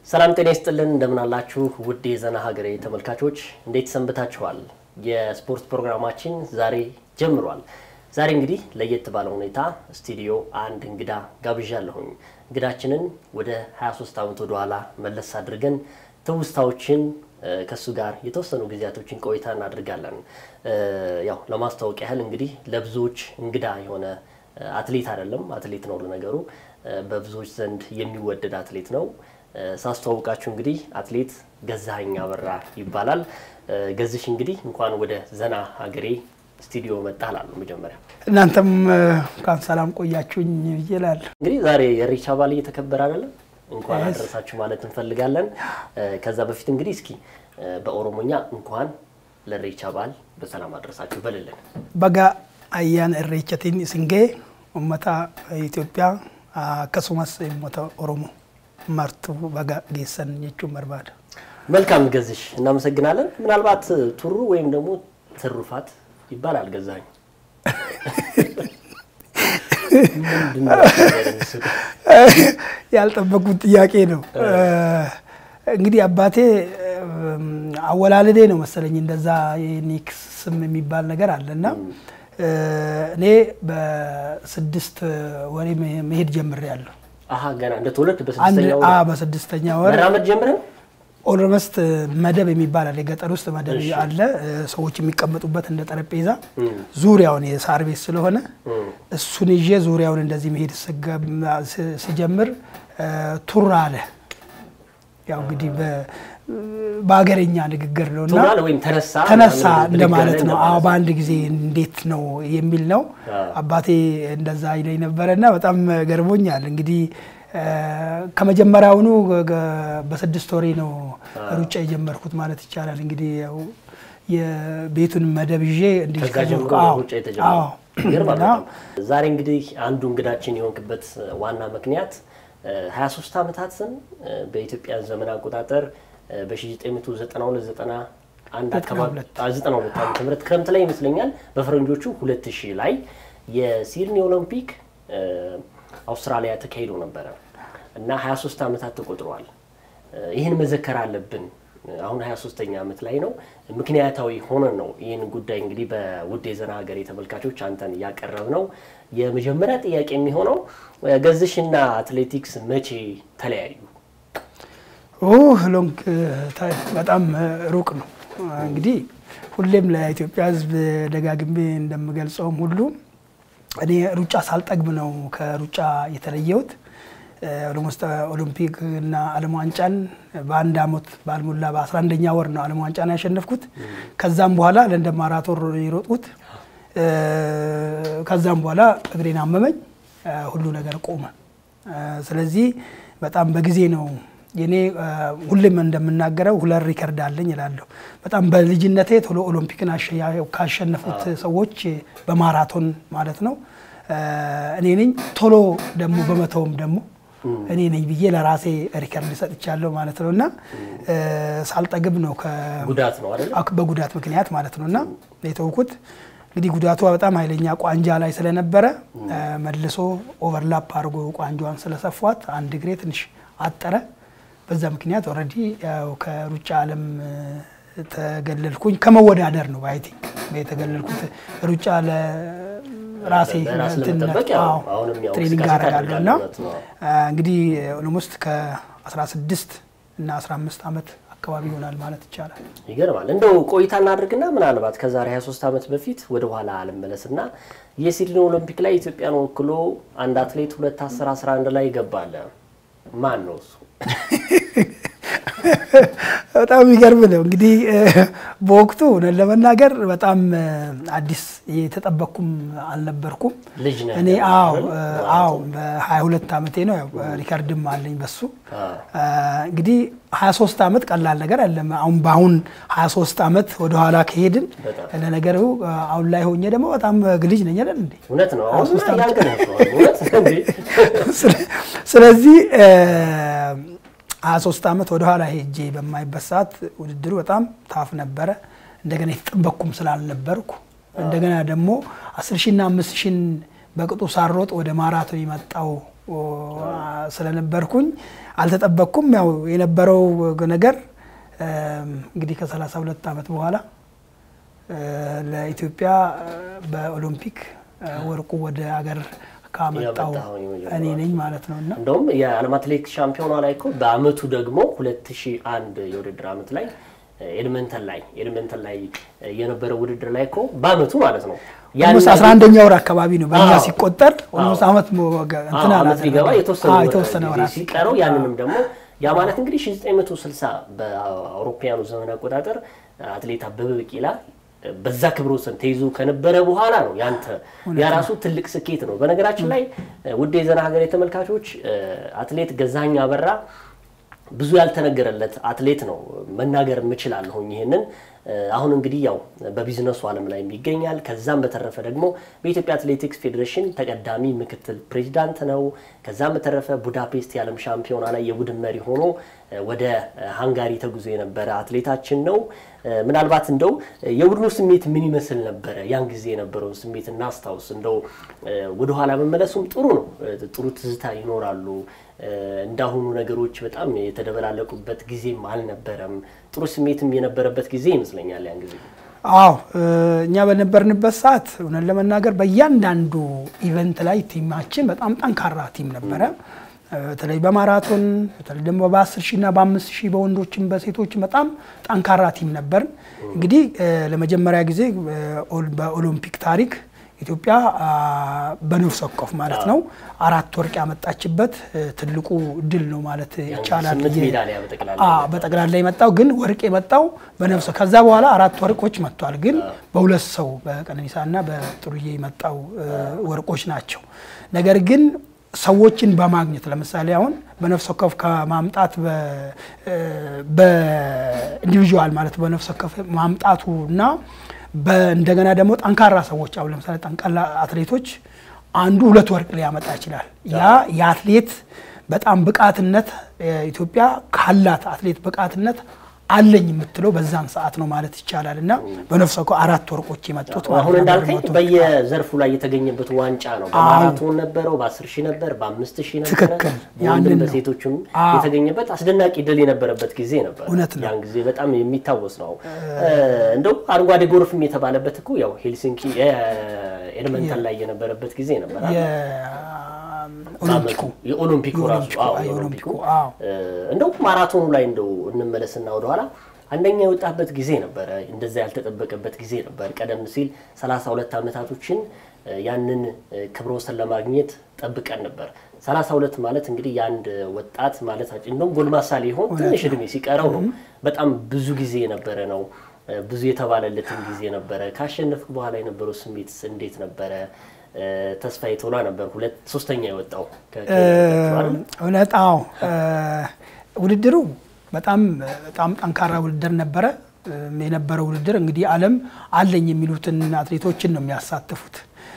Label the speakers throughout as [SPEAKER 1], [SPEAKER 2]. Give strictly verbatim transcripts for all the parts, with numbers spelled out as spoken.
[SPEAKER 1] ሰላም ጤና ይስጥልን እንደምን አላችሁ ውድ የዘና ሀገሬ ተመልካቾች እንዴት ሰንብታችኋል የስፖርት ፕሮግራማችን ዛሬ ጀምሯል ዛሬ እንግዲህ ለየት ባለ ሁኔታ ስቱዲዮ አንድ እንግዳ ጋብዣለሁኝ እንግዳችንን ወደ ሃያ ሶስት አመት ወደ ኋላ መለስ አድርገን ተውስታዎችን ከሱ ጋር የተወሰኑ ጊዜያቶችን ቆይታ እናደርጋለን ያው ለማስተዋወቅ ያህል እንግዲህ ለብዙዎች እንግዳ የሆነ አትሌት አይደለም አትሌት ነው ለነገሩ በብዙዎች ዘንድ የሚወደድ አትሌት ነው ሳስተዋውቃችሁ እንግዲህ አትሌት ገዛኸኝ አበራ ይባላል ገዝሽ እንግዲህ እንኳን ወደ ዘና ሀገሬ ስቱዲዮ መጣላል መጀመሪያ
[SPEAKER 2] እናንተም ካን ሰላም ቆያችሁኝ ይላል
[SPEAKER 1] እንግዲህ ዛሬ የሪቻ ባል እየተከበረ አይደል እንኳን አደረሳችሁ ማለት እንፈልጋለን ከዛ በፊት እንግዲህ እስኪ በኦሮሞኛ እንኳን ለሪቻ ባል በሰላም አደረሳችሁ በልልን
[SPEAKER 2] በጋ አያን እሬቻቲን ስንጌ ኡመታ ኢትዮጵያ ከሱማስ ኡመታ ኦሮሞ ማርቱ በጋ ጌሰን የቹ መርባዳ
[SPEAKER 1] መልካም ገዝሽ እናመሰግናለን ምናልባት ቱሩ ወይም ደግሞ ትሩፋት ይባላል ገዛኝ
[SPEAKER 2] ያልጠበቁት ጥያቄ ነው እንግዲህ አባቴ አወላለዴ ነው መሰለኝ እንደዛ የኒክስ ስም የሚባል ነገር አለና እኔ በስድስት ወሬ መሄድ ጀምሬያለሁ
[SPEAKER 1] አሃ ገና እንደ ተወለድ በስድስተኛው
[SPEAKER 2] አ በስድስተኛው ወር
[SPEAKER 1] መራመድ ጀምረን
[SPEAKER 2] ኦልሞስት መደብ የሚባል አለ ገጠር ውስጥ መደብ አለ ሰዎች የሚቀመጡበት እንደ ጠረጴዛ ዙሪያውን የሳር ቤት ስለሆነ እሱን ይዤ ዙሪያውን እንደዚህ መሄድ ሲጀምር ቱራ አለ ያው እንግዲህ በአገረኛ ንግግር ነውና
[SPEAKER 1] ቱራ ወይም ተነሳ
[SPEAKER 2] ተነሳ እንደማለት ነው አዎ በአንድ ጊዜ እንዴት ነው የሚል ነው አባቴ እንደዛ ይለኝ ነበርና በጣም ገርሞኛል እንግዲህ ከመጀመሪያውኑ በስድስት ወሬ ነው ሩጫ የጀመርኩት ማለት ይቻላል እንግዲህ ያው የቤቱን መደብ ይዤ
[SPEAKER 1] እንዲከጀምሩ ሩጫ የተጀመረው ገርማና ዛሬ እንግዲህ አንዱ እንግዳችን የሆንክበት ዋና ምክንያት ሃያ ሶስት አመታትን በኢትዮጵያ ዘመን አቆጣጠር በ1992 ዘጠና አንድ አካባቢ ዘጠና ሁለት ዓመተ ምህረት ክረምት ላይ ይመስለኛል በፈረንጆቹ ሁለት ሺህ ላይ የሲድኒ ኦሎምፒክ አውስትራሊያ ተካሂዶ ነበር እና ሃያ ሶስት አመታት ተቆጥሯል ይሄን መዘከር አለብን አሁን ሃያ ሶስተኛ አመት ላይ ነው ምክንያታዊ ሆነ ነው ይሄን ጉዳይ እንግዲህ በውድ የዘና ሀገሬ ተመልካቾች አንተን ያቀረብነው የመጀመሪያ ጥያቄ የሚሆነው ገዝሽና አትሌቲክስ መቼ ተለያዩ
[SPEAKER 2] ኦ ሎንግ በጣም ሩቅ ነው እንግዲህ ሁሌም ለኢትዮጵያ ህዝብ ደጋግሜ እንደምገልጸው ሁሉ እኔ ሩጫ ሳልጠግብ ነው ከሩጫ የተለየሁት ኦሎሞስት ኦሎምፒክ እና ዓለም ዋንጫን በአንድ አመት ባልሞላ በ11ኛ ወር ነው ዓለም ዋንጫን ያሸነፍኩት ከዛም በኋላ ለንደን ማራቶን ይሮጥኩት ከዛም በኋላ እግሬን አመመኝ ሁሉ ነገር ቆመ ስለዚህ በጣም በጊዜ ነው የኔ ሁሌም እንደምናገረው ሁለት ሪከርድ አለኝ ይላልው በጣም በልጅነቴ ቶሎ ኦሎምፒክን ካሸነፉት ሰዎች በማራቶን ማለት ነው እኔ ነኝ ቶሎ ደሞ በመተውም ደሞ እኔ ነኝ ብዬ ለራሴ ሪከርድ ሰጥቻለሁ ማለት ነውና ሳልጠግብ ነው
[SPEAKER 1] ከጉዳት ነው አይደል
[SPEAKER 2] በጉዳት ምክንያት ማለት ነውና የተውኩት እንግዲህ ጉዳቱ በጣም ኃይለኛ ቋንጃ ላይ ስለነበረ መልሶ ኦቨርላፕ አድርጎ ቋንጃዋን ስለሰፋት አንድ ግሬ ትንሽ አጠረ በዛ ምክንያት ኦሬዲ ያው ከሩጫ ዓለም ተገለልኩኝ ከመወዳደር ነው ባይቲ የተገለልኩት ሩጫ ለራሴ
[SPEAKER 1] እንትን አሁንም ያው
[SPEAKER 2] ትሬኒንግ አደረጋለሁና እንግዲህ ኦልሞስት ከ16 እና አስራ አምስት አመት አካባቢ ይሆናል ማለት ይቻላል
[SPEAKER 1] ይገርማል እንደው ቆይታ እናድርግና ምናልባት ከዛሬ ሃያ ሶስት አመት በፊት ወደ ኋላ አልመለስና የሲድኒ ኦሎምፒክ ላይ ኢትዮጵያን ወክሎ አንድ አትሌት ሁለት አስር አስራ አንድ ላይ ገባለ ማን ነው እሱ
[SPEAKER 2] በጣም ይገርም ነው እንግዲህ በወቅቱ ለመናገር በጣም አዲስ የተጠበቅኩም አልነበርኩም እኔ አው አው በ22 አመቴ ነው ያው ሪከርድም አለኝ በሱ እንግዲህ ሃያ ሶስት አመት ቀላል ነገር አይደለም አሁን ባሁን ሃያ ሶስት አመት ወደ ኋላ ከሄድን ለነገሩ አሁን ላይ ሆኜ ደግሞ በጣም ግልጅ ነኝ አይደል እንዴ
[SPEAKER 1] እውነት ነው አሁን ያልከነው እውነት እንዴ
[SPEAKER 2] ስለዚህ ሃያ ሶስት አመት ወደ ኋላ ሄጄ በማይበሳት ውድድሩ በጣም ታፍ ነበር እንደገና የተጠበቅኩም ስላልነበርኩ እንደገና ደግሞ አስር ሺህ እና አምስት ሺህ በቅጡ ሳሮጥ ወደ ማራቶን ይመጣው ስለነበርኩኝ አልተጠበቅኩም ያው የነበረው ነገር እንግዲህ ከ32 አመት በኋላ ለኢትዮጵያ በኦሎምፒክ ወርቁ ወደ ሀገር ካመጣው እኔ ነኝ ማለት ነውና
[SPEAKER 1] እንደውም የዓለም አትሌቲክስ ሻምፒዮና ላይ እኮ በአመቱ ደግሞ ሁለት ሺህ አንድ የውድድር አመት ላይ ኤሌመንተል ላይ ኤሌመንተል ላይ የነበረው ውድድር ላይ እኮ በአመቱ ማለት ነው
[SPEAKER 2] ያን አስራ አንደኛ ወር አካባቢ ነው በእኛ ሲቆጠር ኦልሞስት አመት እንትና
[SPEAKER 1] አመት ሊገባ የተወሰነ ወራት ሲቀረው ያንንም ደግሞ ያ ማለት እንግዲህ ሺህ ዘጠኝ መቶ ስልሳ በአውሮፓውያኑ ዘመን አቆጣጠር አትሌት አበበ ቢቂላ በዛ ክብረ ወሰን ተይዞ ከነበረ በኋላ ነው ያንተ ያራሱ ትልቅ ስኬት ነው በነገራችን ላይ ውድ የዘና ሀገር የተመልካቾች አትሌት ገዛኸኝ አበራ ብዙ ያልተነገረለት አትሌት ነው መናገር ምችላለሁ ይሄንን አሁን እንግዲህ ያው በቢዝነሱ ዓለም ላይ ይገኛል ከዛም በተረፈ ደግሞ በኢትዮጵያ አትሌቲክስ ፌዴሬሽን ተቀዳሚ ምክትል ፕሬዝዳንት ነው ከዛም በተረፈ ቡዳፔስት የዓለም ሻምፒዮና ላይ የቡድን መሪ ሆኖ ወደ ሃንጋሪ ተጉዞ የነበረ አትሌታችን ነው ምናልባት እንደው የቡድኑ ስሜት ምን ይመስል ነበር ያን ጊዜ የነበረው ስሜት እናስታውስ እንደው ወደ ኋላ መመለሱም ጥሩ ነው ጥሩ ትዝታ ይኖራሉ እንዳሁኑ ነገሮች በጣም የተደበላለቁበት ጊዜም አልነበረም ጥሩ ስሜትም የነበረበት ጊዜ ይመስለኛል ያን ጊዜ
[SPEAKER 2] አዎ እኛ በነበርንበት ሰዓት እውነት ለመናገር በእያንዳንዱ ኢቨንት ላይ ቲማችን በጣም ጠንካራ ቲም ነበረ በተለይ በማራቶን በተለይ ደግሞ በ10 ሺህ እና በ5 ሺህ በወንዶችም በሴቶችም በጣም ጠንካራ ቲም ነበር እንግዲህ ለመጀመሪያ ጊዜ በኦሎምፒክ ታሪክ ኢትዮጵያ በነፍስ ወከፍ ማለት ነው አራት ወርቅ ያመጣችበት ትልቁ ድል ነው ማለት ይቻላል አ በጠቅላላ የመጣው ግን ወርቅ የመጣው በነፍስ ከዛ በኋላ አራት ወርቆች መጥቷል ግን በሁለት ሰው በቀነኒሳና በጥሩዬ የመጣው ወርቆች ናቸው ነገር ግን ሰዎችን በማግኘት ለምሳሌ አሁን በነፍስ ወከፍ ከማምጣት በ በኢንዲቪጁዋል ማለት በነፍስ ወከፍ ማምጣቱና በእንደገና ደግሞ ጠንካራ ሰዎች አሁን ለምሳሌ ጠንካራ አትሌቶች አንዱ ሁለት ወርቅ ሊያመጣ ይችላል ያ የአትሌት በጣም ብቃትነት ኢትዮጵያ ካላት አትሌት ብቃትነት አለኝ የምትለው በዛን ሰዓት ነው ማለት ይቻላልና በነፍስ ወከፍ አራት ወርቆች የመጡት
[SPEAKER 1] አሁን እንዳልከኝ በየዘርፉ ላይ የተገኘበት ዋንጫ ነው በማራቶን ነበረው በ10 ሺህ ነበር በ5 ሺህ ነበር ያንን በሴቶችም የተገኘበት አስደናቂ ድል የነበረበት ጊዜ ነበር ያን ጊዜ በጣም የሚታወስ ነው እንደው አረንጓዴ ጎርፍም የተባለበት እኮ ያው ሄልሲንኪ ኤሌመንታል ላይ የነበረበት ጊዜ ነበር ኦሎምፒኩ የኦሎምፒኩ ራሱ አዎ ኦሎምፒኩ እንደው ማራቶኑ ላይ እንደው እንመለስና ወደ ኋላ አንደኛ የወጣበት ጊዜ ነበር እንደዛ ያልተጠበቀበት ጊዜ ነበር ቀደም ሲል ሰላሳ ሁለት አመታቶችን ያንን ክብረ ወሰን ለማግኘት ጠብቀን ነበር ሰላሳ ሁለት ማለት እንግዲህ ያንድ ወጣት ማለት እንደው ጎልማሳ ሊሆን ትንሽ እድሜ ሲቀረው ነው በጣም ብዙ ጊዜ ነበር ነው ብዙ የተባለለትን ጊዜ ነበር ካሸነፍክ በኋላ የነበረው ስሜት እንዴት ነበር ተስፋዬ ቶላ ነበር ሁለት ሶስተኛ የወጣው
[SPEAKER 2] ከእውነታው ውድድሩ በጣም በጣም ጠንካራ ውድድር ነበር የነበረው ውድድር እንግዲህ ዓለም አለኝ የሚሉትን አትሌቶችን ነው የሚያሳትፉት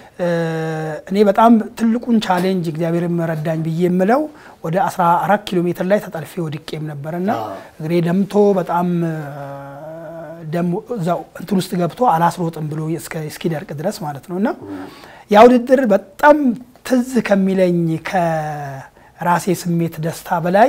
[SPEAKER 2] እኔ በጣም ትልቁን ቻሌንጅ እግዚአብሔር መረዳኝ ብዬ የምለው ወደ አስራ አራት ኪሎ ሜትር ላይ ተጠልፌ ወድቄም ነበርና እግሬ ደምቶ በጣም ደሞ ዛው እንትን ውስጥ ገብቶ አላስሮጥም ብሎ እስከ እስኪደርቅ ድረስ ማለት ነውና ያው ውድድር በጣም ትዝ ከሚለኝ ከራሴ ስሜት ደስታ በላይ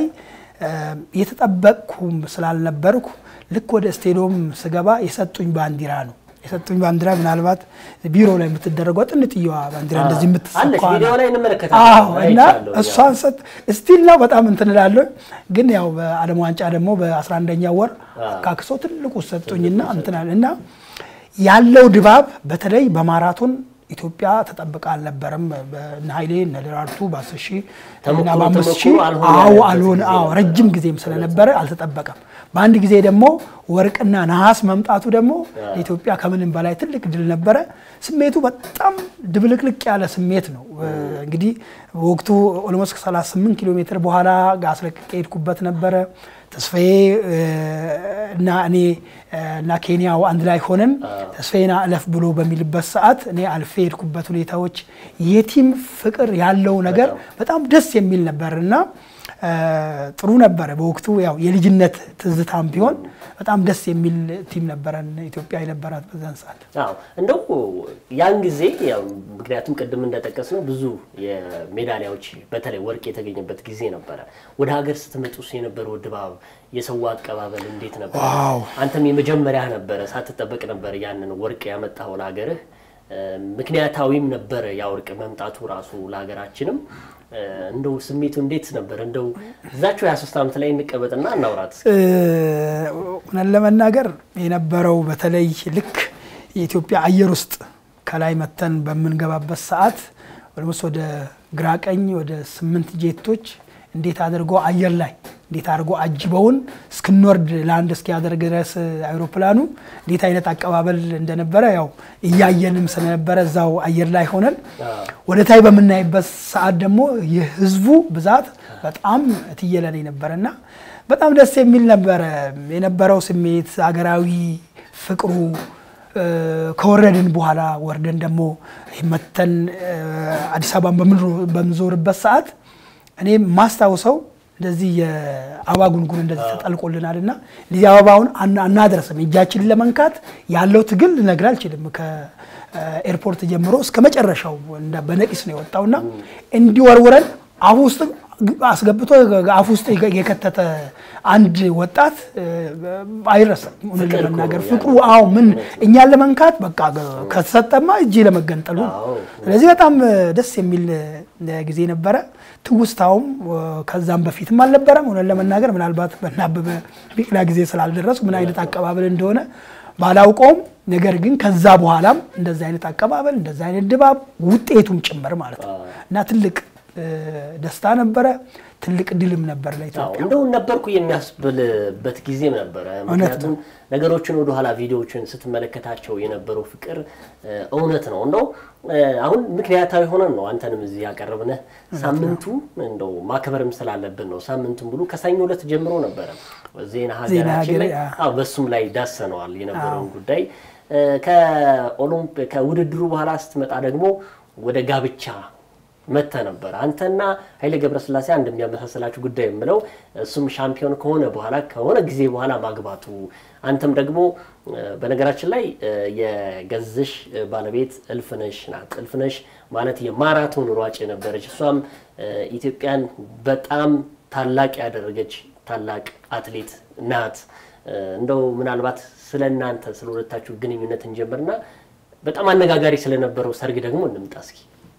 [SPEAKER 2] የተጠበቅኩም ስላልነበርኩ ልክ ወደ ስቴዲየም ስገባ የሰጡኝ ባንዲራ ነው የሰጡኝ ባንዲራ ምናልባት ቢሮ ላይ የምትደረገው ጥንጥየዋ ባንዲራ እንደዚህ የምትሰፋው
[SPEAKER 1] አለ ቪዲዮ ላይ እንመለከታለን
[SPEAKER 2] እና እሷን ሰጥ ስቲል ነው በጣም እንትን እላለሁ ግን ያው በዓለም ዋንጫ ደግሞ በ11ኛ ወር ካክሶ ትልቁ ሰጡኝና እንትን አለና ያለው ድባብ በተለይ በማራቶን ኢትዮጵያ ተጠብቃ አልነበረም በናይሌ ነደራርቱ በ10 ሺህ እና በ5 ሺህ አው አልሆነ አው ረጅም ጊዜም ስለነበረ አልተጠበቀም በአንድ ጊዜ ደግሞ ወርቅና ነሐስ መምጣቱ ደግሞ ኢትዮጵያ ከምንም በላይ ትልቅ ድል ነበር ስሜቱ በጣም ድብልቅልቅ ያለ ስሜት ነው እንግዲህ ወቅቱ ኦልሞስት ሰላሳ ስምንት ኪሎ ሜትር በኋላ ጋስለቀቀ ሄድኩበት ነበር ተስፋዬ እና እኔ እና ኬንያው አንድ ላይ ሆነን ተስፋዬና አለፍ ብሎ በሚልበት ሰዓት እኔ አልፌ ሄድኩበት ሁኔታዎች የቲም ፍቅር ያለው ነገር በጣም ደስ የሚል ነበርና ጥሩ ነበር በወቅቱ ያው የልጅነት ትዝታም ቢሆን በጣም ደስ የሚል ቲም ነበረን ኢትዮጵያ የነበራት በዛን ሰዓት
[SPEAKER 1] አዎ እንደው ያን ጊዜ ያው ምክንያቱም ቅድም እንደተጠቀስነው ብዙ የሜዳሊያዎች በተለይ ወርቅ የተገኘበት ጊዜ ነበር ወደ ሀገር ስትመጡስ የነበረው ድባብ የሰው አቀባበል እንዴት ነበር አንተም የመጀመሪያ ነበር ሳትጠበቅ ነበር ያንን ወርቅ ያመጣው ለሀገርህ ምክንያታዊም ነበር ያ ወርቅ መምጣቱ ራሱ ለሀገራችንም እንደው ስሜቱ እንዴት ነበር እንደው እዛቸው ያ3 አመት ላይ እንቀበጥና እናውራት
[SPEAKER 2] እነ ለመናገር የነበረው በተለይ ልክ የኢትዮጵያ አየር ውስጥ ከላይ መተን በመንገባበት ሰዓት ወደ ግራቀኝ ወደ ስምንት ጄቶች እንዴት አድርጎ አየር ላይ እንዴት አድርጎ አጅበውን እስክንወርድ ላንድ እስኪያደርግ ድረስ አይሮፕላኑ እንዴት አይነት አቀባበል እንደነበረ ያው እያየንም ስለነበረ እዛው አየር ላይ ሆነን ወደ ታይ በመናይበት ሰዓት ደግሞ የህዝቡ ብዛት በጣም ትየለኔ ነበርና በጣም ደስ የሚል ነበር የነበረው ስሜት አገራዊ ፍቅሩ ከወረድን በኋላ ወርደን ደግሞ መተን አዲስ አበባን በመዞርበት ሰዓት እኔ ማስታውሰው እንደዚህ የአበባ ጉንጉን እንደዚህ ተጠልቆልናልና ለዚህ አበባውን አናደረሰም እጃችን ለመንካት ያለው ትግል ነግራ አልችልም ከኤርፖርት ጀምሮ እስከ መጨረሻው እንደ በነቂስ ነው የወጣውና እንዲወርወረን አፉ ውስጥ አስገብቶ አፉ ውስጥ የከተተ አንድ ወጣት አይረሳም ምን ለመናገር ፍቅሩ አው ምን እኛን ለመንካት በቃ ከተሰጠማ እጂ ለመገንጠሉ ስለዚህ በጣም ደስ የሚል ጊዜ ነበር ትውስታውም ከዛም በፊትም አልነበረም ሆነ ለመናገር ምናልባት በናበበ ቢቅላ ጊዜ ስላልደረሱ ምን አይነት አቀባበል እንደሆነ ባላውቀውም ነገር ግን ከዛ በኋላም እንደዛ አይነት አቀባበል እንደዛ አይነት ድባብ ውጤቱም ጭምር ማለት ነው እና ትልቅ ደስታ ነበር ትልቅ ድልም ነበር ለኢትዮጵያ
[SPEAKER 1] እንደው ነበርኩ የሚያስብልበት ጊዜ ነበር ምክንያቱም ነገሮችን ወደ ኋላ ቪዲዮዎችን ስትመለከታቸው የነበረው ፍቅር እውነት ነው እንደው አሁን ምክንያታዊ ሆነን ነው አንተንም እዚህ ያቀርብነ ሳምንቱ እንደው ማከበርም ስላለብን ነው ሳምንቱን ብሉ ከሰኞ ዕለት ጀምሮ ነበር ዜና ሀገራችን ላይ አው በሱም ላይ ዳሰነዋል የነበረው ጉዳይ ከኦሎምፒክ ከውድድሩ በኋላ ስትመጣ ደግሞ ወደ ጋብቻ መተ ነበር አንተና ኃይሌ ገብረስላሴ አንድ የሚያመሳሰላችሁ ጉዳይ ምለው እሱም ሻምፒዮን ከሆነ በኋላ ከሆነ ጊዜ በኋላ ማግባቱ አንተም ደግሞ በነገራችን ላይ የገዝሽ ባለቤት እልፍነሽ ናት እልፍነሽ ማለት የማራቶን ሯጭ ነበረች እሷም ኢትዮጵያን በጣም ታላቅ ያደረገች ታላቅ አትሌት ናት እንደው ምናልባት ስለናንተ ስለወጣችሁ ግንኙነት እንጀምርና በጣም አነጋጋሪ ስለነበረው ሰርግ ደግሞ እንምጣ እስኪ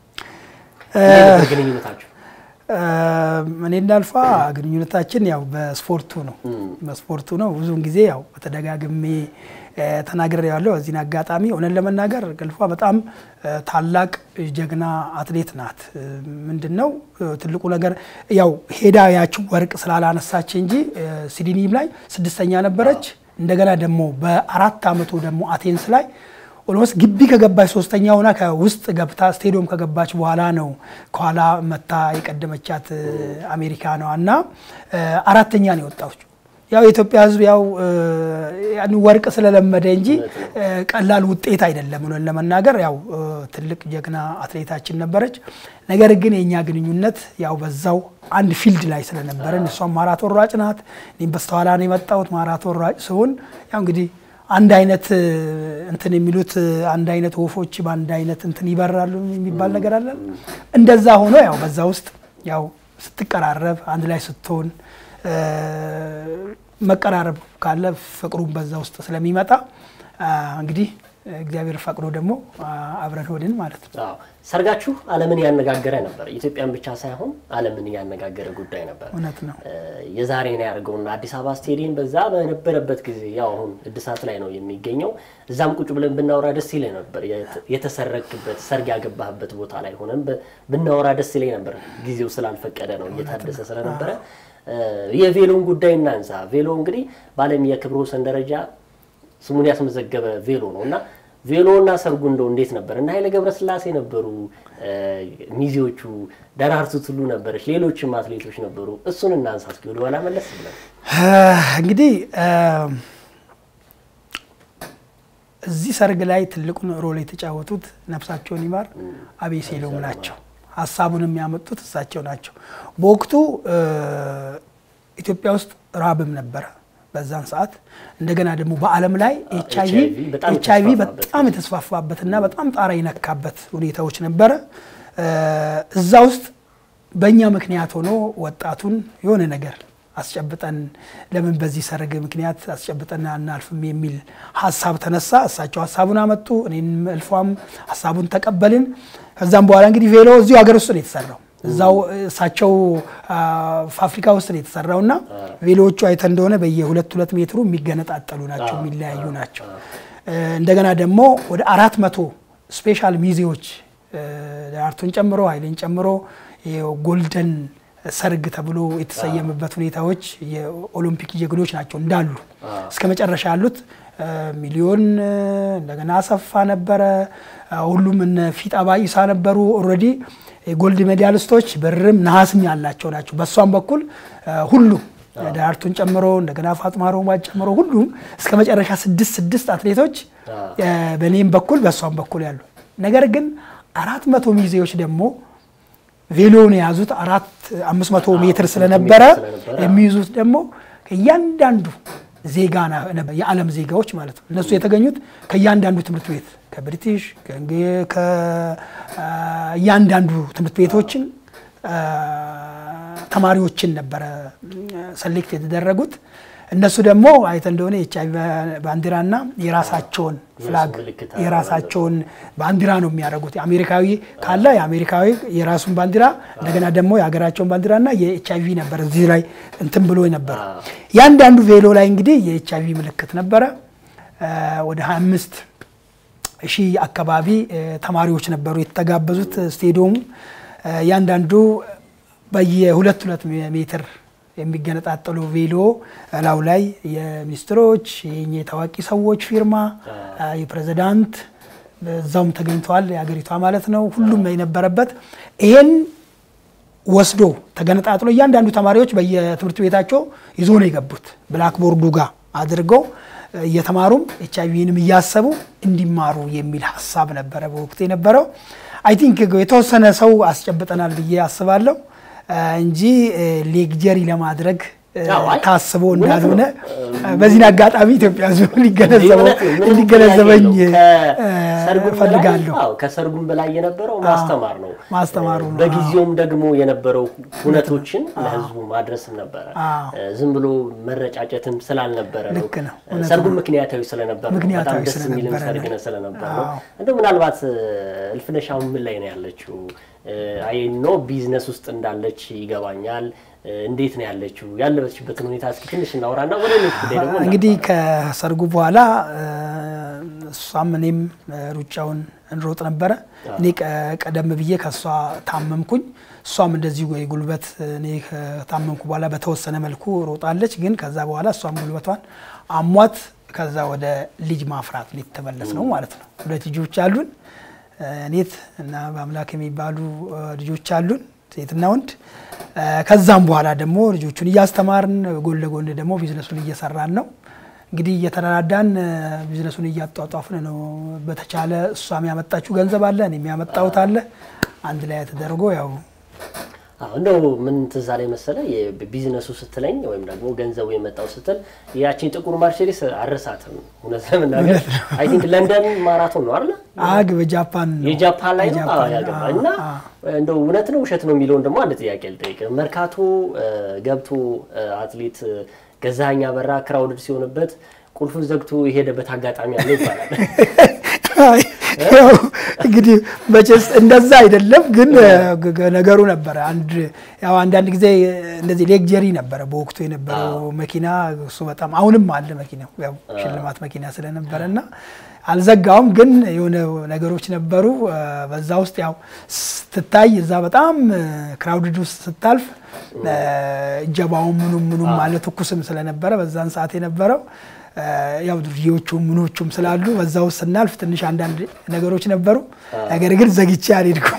[SPEAKER 1] ግንኙነታችሁ
[SPEAKER 2] እኔ እንዳልፋ ግንኙነታችን ያው በስፖርቱ ነው በስፖርቱ ነው ብዙን ጊዜ ያው በተደጋጋሚ ተናግሬ ያለው እዚህን አጋጣሚ ሆነን ለመናገር ገልፏ በጣም ታላቅ ጀግና አትሌት ናት ምንድነው ትልቁ ነገር ያው ሄዳ ያቺ ወርቅ ስላላነሳች እንጂ ሲድኒም ላይ ስድስተኛ ነበረች እንደገና ደግሞ በአራት አመቱ ደግሞ አቴንስ ላይ ኦልሞስት ግቢ ከገባች ሶስተኛ ሆና ከውስጥ ገብታ ስቴዲየም ከገባች በኋላ ነው ኳላ መታ የቀደመቻት አሜሪካ ነውና አራተኛ ነው የወጣችው ያው የኢትዮጵያ ህዝብ ያው ያን ወርቅ ስለለመደ እንጂ ቀላል ውጤት አይደለም ነው ለመናገር ያው ትልቅ ጀግና አትሌታችን ነበረች ነገር ግን የኛ ግንኙነት ያው በዛው አንድ ፊልድ ላይ ስለነበረን እሷ ማራቶን ሯጭ ናት እኔም በስተኋላ ነው የመጣሁት ማራቶን ሯጭ ሲሆን ያው እንግዲህ አንድ አይነት እንትን የሚሉት አንድ አይነት ወፎች በአንድ አይነት እንትን ይበራሉ የሚባል ነገር አለ እንደዛ ሆኖ ያው በዛ ውስጥ ያው ስትቀራረብ አንድ ላይ ስትሆን መቀራረብ ካለ ፍቅሩን በዛ ውስጥ ስለሚመጣ እንግዲህ እግዚአብሔር ፈቅዶ ደግሞ አብረን ሆነን ማለት ነው
[SPEAKER 1] አዎ ሰርጋችሁ ዓለምን ያነጋገረ ነበር ኢትዮጵያን ብቻ ሳይሆን ዓለምን ያነጋገረ ጉዳይ ነበር
[SPEAKER 2] እውነት ነው
[SPEAKER 1] የዛሬን ያርገውና አዲስ አበባ ስቴዲየም በዛ በነበረበት ጊዜ ያው አሁን እድሳት ላይ ነው የሚገኘው እዛም ቁጭ ብለን ብናወራ ደስ ይለኝ ነበር የተሰረክበት ሰርግ ያገባህበት ቦታ ላይ ሆነን ብናወራ ደስ ይለኝ ነበር ጊዜው ስላልፈቀደ ነው እየታደሰ ስለነበረ የቬሎን ጉዳይ እናንሳ ቬሎ እንግዲህ ባለም የክብሩ ሰንደረጃ ስሙን ያስመዘገበ ቬሎ ነውና ቬሎና ሰርጉ እንደው እንዴት ነበር እና ኃይሌ ገብረስላሴ ነበሩ ሚዚዎቹ ዳራርቱ ሁሉ ነበርሽ ሌሎችም አትሌቶች ነበሩ እሱን እናንሳ እስኪ ወደ ኋላ መለስ ብለን
[SPEAKER 2] እንግዲህ እዚህ ሰርግ ላይ ትልቁን ሮል የተጫወቱት ነፍሳቸውን ይማር አቤሴሎም ናቸው ሐሳቡን የሚያመጡት እሳቸው ናቸው በወቅቱ ኢትዮጵያ ውስጥ ራብም ነበር በዛን ሰዓት እንደገና ደግሞ በአለም ላይ ኤችአይቪ ኤችአይቪ በጣም የተስፋፋበትና በጣም ጣራ ይነካበት ሁኔታዎች ነበር እዛ ውስጥ በእኛ ምክንያት ሆኖ ወጣቱን የሆነ ነገር አስጨብጠን ለምን በዚህ ሰርግ ምክንያት አስጨብጠን እናልፍም የሚል ሐሳብ ተነሳ እሳቸው ሐሳቡን አመጡ እኔም እልፏም ሐሳቡን ተቀበልን ከዛም በኋላ እንግዲህ ቬሎ እዚሁ ሀገር ውስጥ ነው የተሰራው እዛው እሳቸው ፋብሪካ ውስጥ ነው የተሰራውና ቬሎቹ አይተ እንደሆነ በየ2 2 ሜትሩ የሚገነጣጠሉ ናቸው የሚለያዩ ናቸው እንደገና ደግሞ ወደ አራት መቶ ስፔሻል ሚዚዎች ዳርቱን ጨምሮ ኃይሌን ጨምሮ የጎልደን ሰርግ ተብሎ የተሰየመበት ሁኔታዎች የኦሎምፒክ ጀግኖች ናቸው እንዳሉ እስከመጨረሻ ያሉት ሚሊዮን እንደገና አሰፋ ነበር ሁሉም እነ ፊጣባ ኢሳ ነበሩ ኦሬዲ ጎልድ ሜዳሊስቶች በርም ነሐስም ያላቸው ናቸው በሷም በኩል ሁሉ ዳርቱን ጨምሮ እንደገና ፋጥማ ሮማ ጨምሮ ሁሉም እስከመጨረሻ ስድስት ስድስት አትሌቶች በኔም በኩል በሷም በኩል ያሉ ነገር ግን አራት መቶ ሚዚዎች ደግሞ ቬሎን ያዙት አራት አምስት መቶ ሜትር ስለነበረ የሚይዙት ደግሞ ከያንዳንዱ ዜጋና የዓለም ዜጋዎች ማለት ነው እነሱ የተገኙት ከያንዳንዱ ትምህርት ቤት ከብሪቲሽ ከያንዳንዱ ትምህርት ቤቶችን ተማሪዎችን ነበር ሰሌክት የተደረጉት እነሱ ደግሞ አይተ እንደሆነ ኤችአይቪ ባንዲራና የራሳቸውን ፍላግ የራሳቸውን ባንዲራ ነው የሚያደርጉት አሜሪካዊ ካለ የአሜሪካዊ የራሱን ባንዲራ እንደገና ደግሞ የሀገራቸውን ባንዲራና የኤችአይቪ ነበር እዚህ ላይ እንትን ብሎ ነበር ያንዳንዱ ቬሎ ላይ እንግዲህ የኤችአይቪ ምልክት ነበር ወደ ሃያ አምስት ሺህ አካባቢ ተማሪዎች ነበሩ የተጋበዙት ስቴዲየሙ ያንዳንዱ በየ2 2 ሜትር የሚገነጣጠሉ ቬሎ ላው ላይ የሚኒስትሮች የኛ ታዋቂ ሰዎች ፊርማ የፕሬዝዳንት በዛውም ተገኝተዋል የሀገሪቷ ማለት ነው ሁሉም የነበረበት ይሄን ወስዶ ተገነጣጥሎ ያንዳንዱ ተማሪዎች በየትምህርት ቤታቸው ይዞ ነው የገቡት ብላክ ቦርዱ ጋር አድርገው የተማሩም ኤችአይቪንም ያያሰቡ እንዲማሩ የሚል ሐሳብ ነበር በወቅቱ የነበረው አይ ቲንክ የተወሰነ ሰው አስጨብጠናል ብዬ አስባለሁ እንጂ ሌክቸሪ ለማድረግ ታስቦ እንዳልሆነ በዚህ አጋጣሚ ኢትዮጵያ ዙ ሊገነዘበው ሊገነዘበኝ ፈልጋለሁ
[SPEAKER 1] አው ከሰርጉም በላይ የነበረው ማስተማር ነው
[SPEAKER 2] ማስተማሩ ነው
[SPEAKER 1] በጊዜውም ደግሞ የነበረው ሁነቶችን ለህዝቡ ማድረስ ነበር ዝም ብሎ መረጫጨትም ስላልነበረ ነው ሰርጉ ምክንያታዊ ስለነበረ በጣም ደስ የሚል ሰርግ ነው ስለነበረ ነው እንደው ምናልባት እልፍነሻው ምን ላይ ነው ያለችው አይ ኖ ቢዝነስ ውስጥ እንዳለች ይገባኛል እንዴት ነው ያለችው ያለበችበት ሁኔታ እስኪ ትንሽ እናወራና ወደ ሌሎች ጉዳይ ደግሞ
[SPEAKER 2] እንግዲህ ከሰርጉ በኋላ ሷምኔም ሩጫውን እንሮጥ ነበር እኔ ቀደም ብዬ ከሷ ታመምኩኝ ሷም እንደዚህ ወይ ጉልበት እኔ ታመምኩ በኋላ በተወሰነ መልኩ ሮጣለች ግን ከዛ በኋላ ሷም ጉልበቷን አሟት ከዛ ወደ ልጅ ማፍራት ሊተመለስ ነው ማለት ነው ሁለት ልጆች አሉን እኔት እና በአምላክ የሚባሉ ልጆች አሉን ሴትና ወንድ ከዛም በኋላ ደግሞ ልጆቹን ያስተማርን ጎን ለጎን ደግሞ ቢዝነሱን እየሰራን ነው እንግዲህ እየተራዳን ቢዝነሱን እያጣጣፍን ነው በተቻለ እሷም ያመጣችው ገንዘብ አለ እኔም ያመጣውት አለ አንድ ላይ ተደርጎ ያው
[SPEAKER 1] እንደው ምን ተዛሬ መሰለ የቢዝነሱ ስትለኝ ወይም ደግሞ ገንዘቡ የመጣው ስትል ያቺን ጥቁር ማርሴዲስ አረሳተም ሁነሰም ነገር አይ ቲንክ ለንደን ማራቶን ነው አይደል
[SPEAKER 2] አግ በጃፓን
[SPEAKER 1] የጃፓን ላይ ነው ያገባና እንደው እውነት ነው ውሸት ነው የሚለው ደግሞ አንድ ጥያቄ ልጠይቅ መርካቶ ገብቶ አትሌት ገዛኛ በራ ክራውድድ ሲሆንበት ቁልፉን ዘግቶ የሄደበት አጋጣሚ አለ ይባላል
[SPEAKER 2] እንግዲህ በጨስ እንደዛ አይደለም ግን ነገሩ ነበር አንድ ያው አንድ አንድ ጊዜ እንደዚህ ሌክቸሪ ነበር በወቅቱ የነበረው መኪና እሱ በጣም አሁንም አለ መኪናው ያው ሽልማት መኪና ስለነበረና አልዘጋውም ግን የሆነ ነገሮች ነበሩ በዛ ውስጥ ያው ስትታይ እዛ በጣም ክራውድድ ውስጥ ስታልፍ ጀባው ምኑ ምኑ ማለት ኩስም ስለነበረ በዛን ሰዓት የነበረው ያው ድርጅቶቹ ምኖቹም ስላሉ በዛው ስናልፍ ትንሽ አንድ አንድ ነገሮች ነበሩ ነገር ግን ዘግቼ አልሄድኩም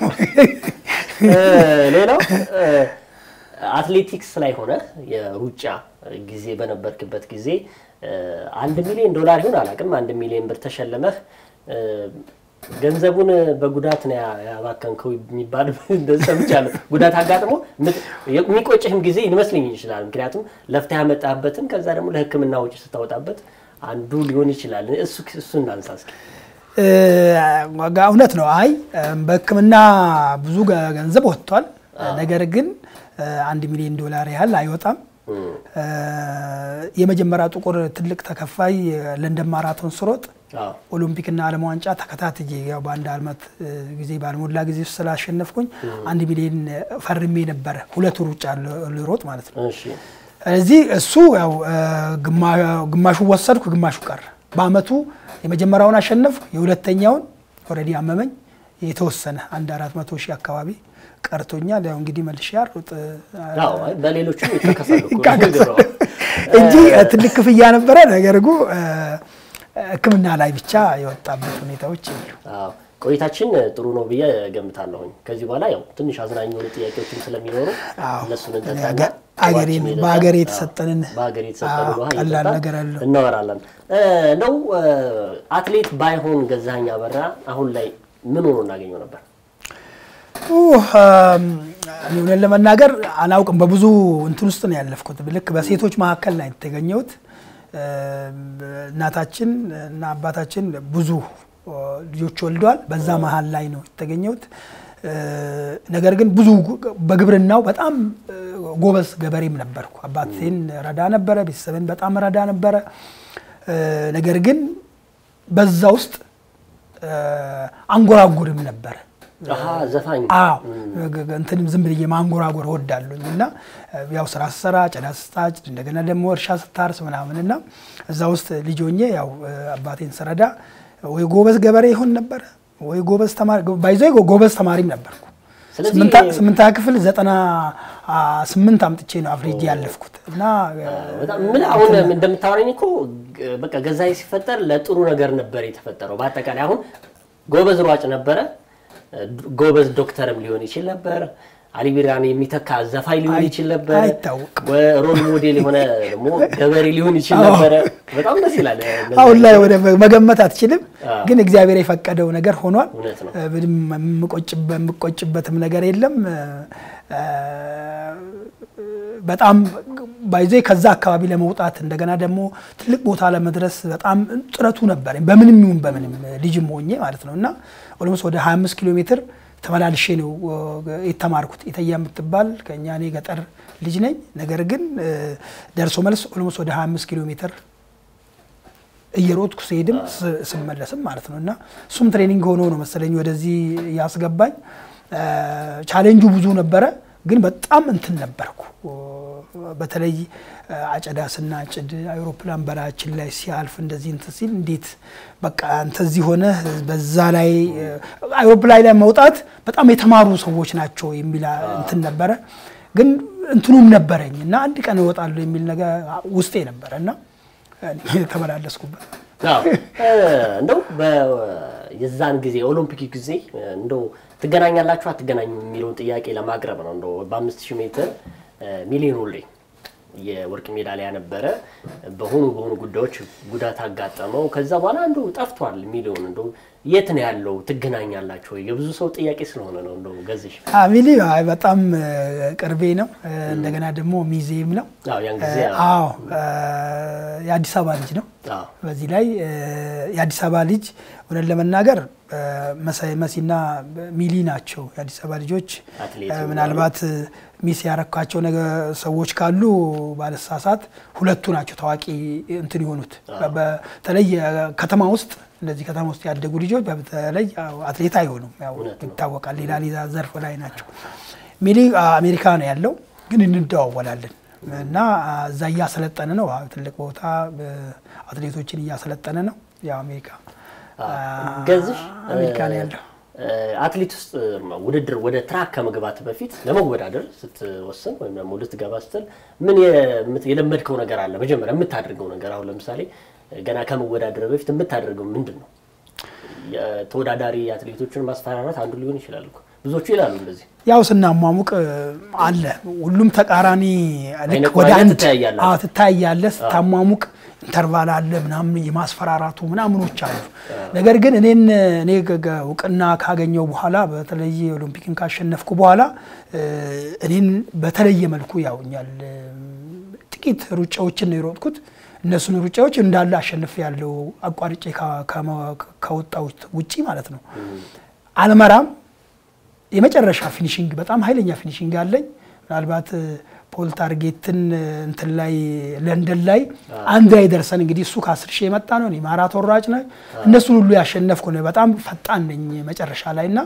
[SPEAKER 1] ሌላው አትሌቲክስ ላይ ሆነ የሩጫ ጊዜ በነበርክበት ጊዜ አንድ ሚሊዮን ዶላር ይሆን አላቅም አንድ ሚሊዮን ብር ተሸለመህ ገንዘቡን በጉዳት ነው ያባከንከው የሚባል እንደሰምቻለሁ ጉዳት አጋጥሞ የሚቆጭህም ጊዜ ይመስልኝ ይችላል ምክንያቱም ለፍተህ ያመጣበትን ከዛ ደግሞ ለህክምና ወጪ ስታወጣበት አንዱ ሊሆን ይችላል እሱ እሱን አንሳስኪ
[SPEAKER 2] እውነት ነው አይ በህክምና ብዙ ገንዘብ ወጥቷል ነገር ግን አንድ ሚሊዮን ዶላር ያህል አይወጣም የመጀመሪያ ጥቁር ትልቅ ተከፋይ ለንደን ማራቶን ስሮጥ ኦሎምፒክ እና ዓለም ዋንጫ ተከታትዬ ያው በአንድ አመት ጊዜ ባልሞላ ጊዜ ስላሸነፍኩኝ አንድ ሚሊዮን ፈርሜ ነበር ሁለት ሩጫ ልሮጥ ማለት ነው እሺ ስለዚህ እሱ ያው ግማሹ ወሰድኩ ግማሹ ቀረ በአመቱ የመጀመሪያውን አሸነፍኩ የሁለተኛውን ኦሬዲ አመመኝ የተወሰነ አንድ አራት መቶ ሺህ አካባቢ ቀርቶኛል ያው እንግዲህ መልሼ አርጥ
[SPEAKER 1] አዎ በሌሎቹ ይተከሳሉ
[SPEAKER 2] እንጂ ትልቅ ክፍያ ነበር ነገር ግን ህክምና ላይ ብቻ የወጣበት ሁኔታዎች ይሉ
[SPEAKER 1] አዎ ቆይታችን ጥሩ ነው ብዬ ገምታለሁኝ ከዚህ በኋላ ያው ትንሽ አዝናኝ የሆኑ ጥያቄዎችን ስለሚኖሩ እነሱን እንተታና
[SPEAKER 2] አገሬን ባገሬ የተሰጠንን
[SPEAKER 1] ባገሬ የተሰጠንን ውሃ
[SPEAKER 2] ቀላል ነገር አለ
[SPEAKER 1] እናወራለን ነው አትሌት ባይሆን ገዛኸኝ አበራ አሁን ላይ ምን ሆኖ እናገኘው ነበር
[SPEAKER 2] ኦህ እኔ ለመናገር አላውቅም በብዙ እንትን ውስጥ ነው ያለፍኩት ልክ በሴቶች መካከል ላይ ተገኘሁት እናታችን እና አባታችን ብዙ ልጆች ወልደዋል በዛ መሃል ላይ ነው የተገኘሁት ነገር ግን ብዙ በግብርናው በጣም ጎበዝ ገበሬም ነበርኩ አባቴን ረዳ ነበር ቤተሰብን በጣም ረዳ ነበር ነገር ግን በዛ ውስጥ አንጎራጉርም ነበር
[SPEAKER 1] አሃ ዘፋኝ
[SPEAKER 2] አዎ እንትንም ዝም ብዬ ማንጎራጎር ወዳለሁኝና ያው ስራ ሰራ ጨዳ ስታጭ እንደገና ደግሞ እርሻ ስታርስ ምናምንና እዛ ውስጥ ልጅ ሆኜ ያው አባቴን ስረዳ ወይ ጎበዝ ገበሬ ይሆን ነበር ወይ ጎበዝ ተማሪ ባይዘይ ጎበዝ ተማሪም ነበርኩ ስምንታ ስምንታ ክፍል ዘጠና ስምንት አምጥቼ ነው አፍሪጅ ያለፍኩት እና
[SPEAKER 1] ምን አሁን እንደምታወራኝ እኮ በቃ ገዛይ ሲፈጠር ለጥሩ ነገር ነበር የተፈጠረው በአጠቃላይ አሁን ጎበዝ ሯጭ ነበር ጎበዝ ዶክተርም ሊሆን ይችላል ነበር አሊቢራን የሚተካ ዘፋይ ሊሆን ይችላል ነበር ሮል ሞዴል ሆነ ደግሞ ገበሬ ሊሆን ይችላል ነበር በጣም ደስ ይላል
[SPEAKER 2] አሁን ላይ ወደ መገመት አትችልም ግን እግዚአብሔር የፈቀደው ነገር ሆኗል ምንም መቆጭበት መቆጭበትም ነገር የለም በጣም ባይዘ ከዛ አካባቢ ለመውጣት እንደገና ደግሞ ትልቅ ቦታ ለመድረስ በጣም ጥረቱ ነበር በምንም ይሁን በምንም ልጅም ሆኜ ማለት ነውና ኦልሞስት ወደ ሃያ አምስት ኪሎ ሜትር ተመላልሼ ነው የተማርኩት ኢተያ የምትባል ከኛ እኔ ገጠር ልጅ ነኝ ነገር ግን ደርሶ መልስ ኦልሞስት ወደ ሃያ አምስት ኪሎ ሜትር እየሮጥኩ ሲሄድም ስመለስም ማለት ነውና ሱም ትሬኒንግ ሆኖ ነው መሰለኝ ወደዚህ ያስገባኝ ቻሌንጁ ብዙ ነበር ግን በጣም እንትን ነበርኩ በተለይ አጨዳ ስናጭድ አይሮፕላን በራችን ላይ ሲያልፍ እንደዚህ እንት ሲል እንዴት በቃ እንተዚህ ሆነ በዛ ላይ አይሮፕላን ላይ መውጣት በጣም የተማሩ ሰዎች ናቸው የሚላ እንትን ነበር ግን እንትኑም ነበርኝና አንድ ቀን እወጣለሁ የሚል ነገር ውስጤ ነበርና ተመላለስኩበት
[SPEAKER 1] አዎ እንደው በየዛን ጊዜ ኦሎምፒክ ጊዜ እንደው ትገናኛላችሁ አትገናኙ የሚለው ጥያቄ ለማቅረብ ነው እንደው በ5000 ሜትር ሚሊዮን ሁሌ የወርቅ ሜዳሊያ ነበር በሆኑ በሆኑ ጉዳዮች ጉዳት አጋጠመው ከዛ በኋላ እንደው ጠፍቷል ሚሊዮን እንደው የት ነው ያለው ትገናኛላችሁ የብዙ ሰው ጥያቄ ስለሆነ ነው እንደው ገዝሽ
[SPEAKER 2] አሚሊ በጣም ቅርቤ ነው እንደገና ደግሞ ሚዜም ነው
[SPEAKER 1] አዎ ያን ጊዜ
[SPEAKER 2] አዎ የአዲስ አበባ ልጅ ነው በዚህ ላይ የአዲስ አበባ ልጅ ወደ ለመናገር መሳይ መሲና ሚሊ ናቸው የአዲስ አበባ ልጆች ምናልባት ሚስ ያረካቸው ነገር ሰዎች ካሉ ባለሳሳት ሁለቱ ናቸው ታዋቂ እንትን ይሆኑት በተለይ ከተማ ውስጥ እንደዚህ ከተማ ውስጥ ያደጉ ልጆች በተለይ አትሌት አይሆኑም ያው ይታወቃል ሌላ ሌላ ዘርፍ ላይ ናቸው ሚሊ አሜሪካ ነው ያለው ግን እንደዋወላለን እና እዛ ያሰለጠነ ነው ትልቅ ቦታ አትሌቶችን ያሰለጠነ ነው ያው አሜሪካ
[SPEAKER 1] ገዝሽ
[SPEAKER 2] አሜሪካ ነው ያለው
[SPEAKER 1] አትሌት ውስጥ ውድድር ወደ ትራክ ከመግባት በፊት ለመወዳደር ስትወሰን ወይ ደግሞ ልትገባ ስትል ምን የለመድከው ነገር አለ መጀመሪያ የምታደርገው ነገር አሁን ለምሳሌ ገና ከመወዳደር በፊት የምታደርገው ምንድነው የተወዳዳሪ አትሌቶችን ማስፈራራት አንዱ ሊሆን ይችላል እኮ ብዙዎቹ ይላሉ እንደዚህ
[SPEAKER 2] ያው ስናማሙቅ አለ ሁሉም ተቃራኒ ልክ ወደ አንድ አትታያለስ ታማሙቅ ኢንተርቫል አለ ምናምን የማስፈራራቱ ምናምኖች አሉ ነገር ግን እኔን እኔ እውቅና ካገኘው በኋላ በተለይ ኦሎምፒክን ካሸነፍኩ በኋላ እኔን በተለየ መልኩ ያውኛል ጥቂት ሩጫዎችን ነው የሮጥኩት እነሱን ሩጫዎች እንዳለ አሸንፍ ያለው አቋርጬ ከወጣው ውጪ ማለት ነው አልመራም የመጨረሻ ፊኒሺንግ በጣም ኃይለኛ ፊኒሺንግ አለኝ ምናልባት ፖል ታርጌትን እንትን ላይ ለንደን ላይ አንድ አይደርሰን እንግዲህ እሱ ከ10 ሺህ የመጣ ነው እኔ ማራቶን ሯጭ ነኝ እነሱ ሁሉ ያሸነፍኩ ነው በጣም ፈጣን ነኝ መጨረሻ ላይና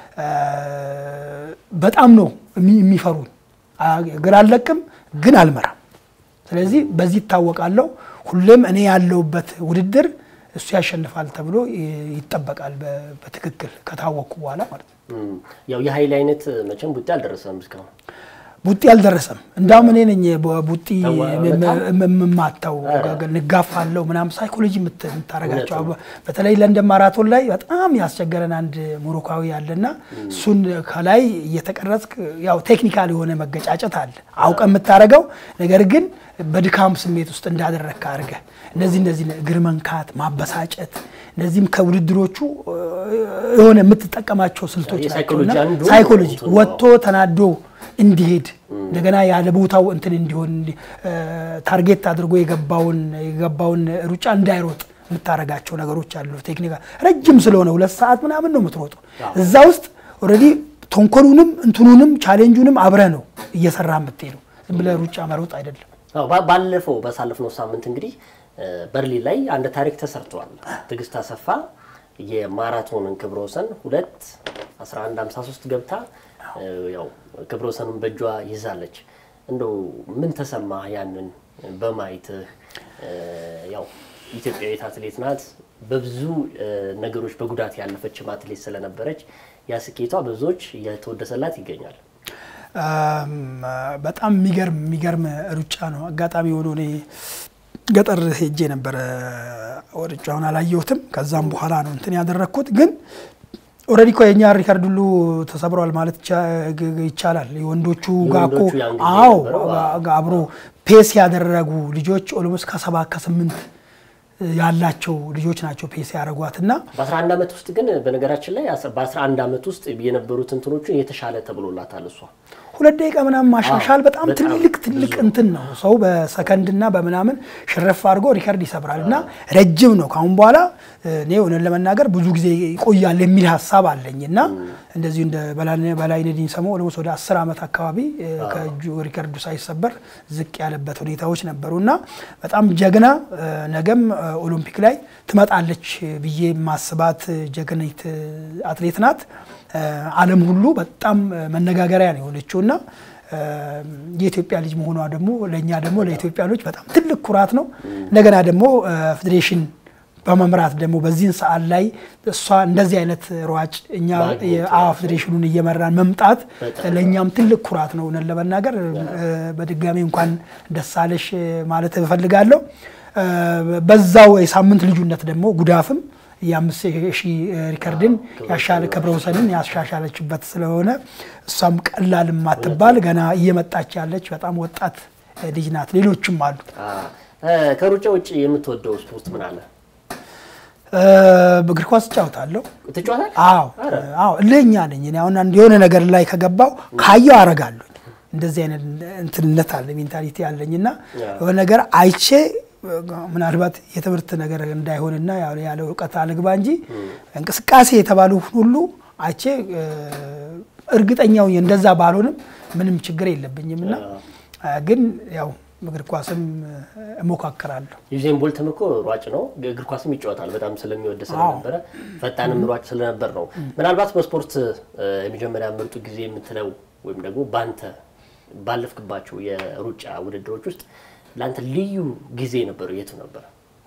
[SPEAKER 2] በጣም ነው የሚፈሩኝ ግራ አለቅም ግን አልመራም ስለዚህ በዚህ ታወቃለሁ ሁሌም እኔ ያለውበት ውድድር እሱ ያሸንፋል ተብሎ ይተበቃል በትክክል ከታወቁ በኋላ ማለት ነው
[SPEAKER 1] ያው የኃይል አይነት መቼም ቡጢ አልደረሰም እስካሁን
[SPEAKER 2] ቡጢ አልደረሰም እንዳውም እኔ ነኝ ቡጢ መማታው ንጋፋለው ምናም ሳይኮሎጂ ምታረጋቸው በተለይ ለንደን ማራቶን ላይ በጣም ያስቸገረን አንድ ሞሮካዊ ያለና እሱን ከላይ እየተቀረጽክ ያው ቴክኒካሊ የሆነ መገጫጨት አለ አውቀ የምታረጋው ነገር ግን በድካም ስሜት ውስጥ እንዳደረካ አርገ እነዚህ እነዚህ ግርመንካት ማበሳጨት እነዚህም ከውድድሮቹ የሆነ የምትጠቀማቸው ስልቶች ናቸው ሳይኮሎጂ ወጥቶ ተናዶ እንዲሄድ እንደገና ያለ ቦታው እንትን እንዲሆን ታርጌት አድርጎ የገባውን የገባውን ሩጫ እንዳይሮጥ የምታረጋቸው ነገሮች አሉ ቴክኒካ ረጅም ስለሆነ ሁለት ሰዓት ምናምን ነው የምትሮጠው እዛ ውስጥ ኦሬዲ ቶንኮሉንም እንትኑንም ቻሌንጁንም አብረ ነው እየሰራ የምትሄደው ዝም ብለ ሩጫ መሮጥ አይደለም
[SPEAKER 1] አው ባለፈው በሳለፍነው ሳምንት እንግዲህ በርሊን ላይ አንድ ታሪክ ተሰርቷል ትግስት አሰፋ የማራቶንን ክብረ ወሰን ሁለት አስራ አንድ ሃምሳ ሶስት ገብታ ያው ክብረ ወሰኑን በእጇ ይዛለች እንደው ምን ተሰማ ያንን በማይት ያው ኢትዮጵያዊት አትሌት ናት በብዙ ነገሮች በጉዳት ያለፈች አትሌት ስለነበረች ያስኬቷ ብዙዎች የተወደሰላት ይገኛል
[SPEAKER 2] በጣም የሚገርም የሚገርም ሩጫ ነው አጋጣሚ ሆኖ ነው ገጠር ሄጄ ነበር ወርጫውን አላየሁትም ከዛም በኋላ ነው እንትን ያደረኩት ግን ኦሬዲ ኮየኛ ሪካርድ ሁሉ ተሰብሯል ማለት ይቻላል የወንዶቹ ጋኮ አው አብሮ ፔስ ያደረጉ ልጆች ኦልሞስት ከሰባት ከስምንት ያላቸው ልጆች ናቸው ፔስ ያረጓትና
[SPEAKER 1] በ11 አመት ውስጥ ግን በነገራችን ላይ በ11 አመት ውስጥ የነበሩት እንትኖቹ የተሻለ ተብሎላታል እሷ ሁለት ደቂቃ ምናምን ማሻሻል በጣም ትልቅ ትልቅ እንትን ነው ሰው በሰከንድና በመናምን ሽረፍ አድርጎ ሪካርድ ይሰብራልና ረጅም ነው ካሁን በኋላ ነው ሆነ ለመናገር ብዙ ጊዜ ይቆያል የሚል ሐሳብ አለኝና እንደዚህ እንደ በላኔ በላይነዲን ሰሞ ወለሞስ ወደ አስር አመት አካባቢ ከጁ ሪካርዱ ሳይሰበር ዝቅ ያለበት ሁኔታዎች ነበርና በጣም ጀግና ነገም ኦሎምፒክ ላይ ትመጣለች ብዬ ማስባት ጀግናይት አትሌት ናት ዓለም ሁሉ በጣም መነጋገሪያ ነው የሆነችውና የኢትዮጵያ ልጅ መሆኗ ደግሞ ለኛ ደግሞ ለኢትዮጵያኖች በጣም ትልቅ ኩራት ነው እንደገና ደግሞ ፌዴሬሽን በመምራት ደግሞ በዚህን ሰዓት ላይ እሷ እንደዚህ አይነት ሯጭ እኛ የአፍ ፌዴሬሽኑን እየመራን መምጣት ለኛም ትልቅ ኩራት ነው ለበናገር በድጋሚ እንኳን ደሳለሽ ማለት እፈልጋለሁ በዛው የሳምንት ልዩነት ደግሞ ጉዳፍም ያምስ ሺ ሪካርድን ያሻለ ክብረ ወሰንን ያሻሻለችበት ስለሆነ እሷም ቀላል ማትባል ገና እየመጣች ያለች በጣም ወጣት ልጅ ናት ሌሎችም አሉ ከሩጫ ውጪ የምትወደው ስፖርት ምን አለ
[SPEAKER 2] በእግር ኳስ ጫውታለሁ
[SPEAKER 1] ትጫወታለህ
[SPEAKER 2] አዎ አዎ ለኛ ነኝ እኔ አሁን አንድ የሆነ ነገር ላይ ከገባው ካየው አረጋለሁ እንደዚህ አይነት እንትነት አለ ሜንታሊቲ አለኝና የሆነ ነገር አይቼ ምናልባት የትምህርት ነገር እንዳይሆንና ያው ያለው ዕውቀት አልግባ እንጂ እንቅስቃሴ የተባሉ ሁሉ አይቼ እርግጠኛው እንደዛ ባልሆንም ምንም ችግር የለብኝምና ግን ያው እግር ኳስም እሞካከራለሁ
[SPEAKER 1] ዩዜን ቦልትም እኮ ሯጭ ነው እግር ኳስም ይጫወታል በጣም ስለሚወድ ስለነበረ ፈጣንም ሯጭ ስለነበር ነው ምናልባት በስፖርት የመጀመሪያ ምርጡ ጊዜ የምትለው ወይም ደግሞ ባንተ ባለፍክባቸው የሩጫ ውድድሮች ውስጥ ላንተ ልዩ ጊዜ ነበር የቱ ነበር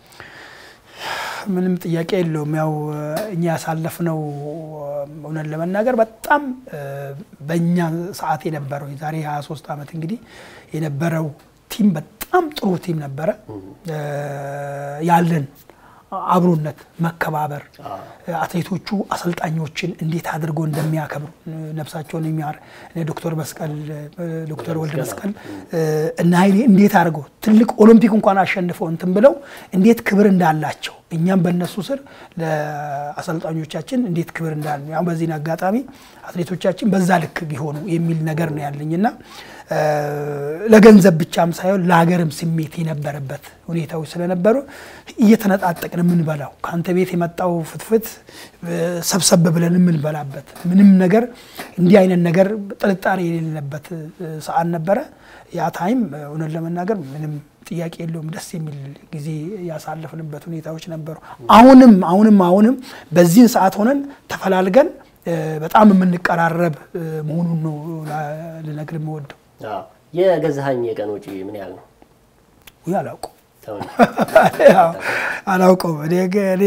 [SPEAKER 2] ምንም ጥያቄ የለውም ያው እኛ ያሳለፍነው ሆነን ለመናገር በጣም በእኛ ሰዓት የነበረው የዛሬ ሃያ ሶስት አመት እንግዲህ የነበረው ቲም በጣም ጥሩ ቲም ነበር ያለን አብሮነት መከባበር አትሌቶቹ አሰልጣኞችን እንዴት አድርጎ እንደሚያከብሩ ነፍሳቸውን የሚያር ዶክተር መስቀል ዶክተር ወልደ መስቀል እና ኃይሌ እንዴት አድርጎ ትልቅ ኦሎምፒክ እንኳን አሸንፈው እንትን ብለው እንዴት ክብር እንዳላቸው እኛም በእነሱ ስር ለአሰልጣኞቻችን እንዴት ክብር እንዳለ ያው በዚህ አጋጣሚ አትሌቶቻችን በዛ ልክ ቢሆኑ የሚል ነገር ነው ያለኝና ለገንዘብ ብቻም ሳይሆን ለሀገርም ስሜት የነበረበት ሁኔታዎች ስለነበሩ እየተነጣጠቅን ምን በላው ካንተ ቤት የመጣው ፍትፍት ሰብሰብ ብለን ምን በላበት ምንም ነገር እንዲህ አይነት ነገር ጥልጣሬ የሌለበት ሰዓት ነበረ ያ ታይም እውነት ለመናገር ምንም ጥያቄ የለውም ደስ የሚል ጊዜ ያሳለፍንበት ሁኔታዎች ነበሩ አሁንም አሁንም አሁንም በዚህ ሰዓት ሆነን ተፈላልገን በጣም የምንቀራረብ መሆኑን ነው ለነገር የምወደው
[SPEAKER 1] አዎ የገዛኸኝ የቀን ወጪ ምን ያህል ነው
[SPEAKER 2] ያላውቁ ያው አላውቁ እኔ እኔ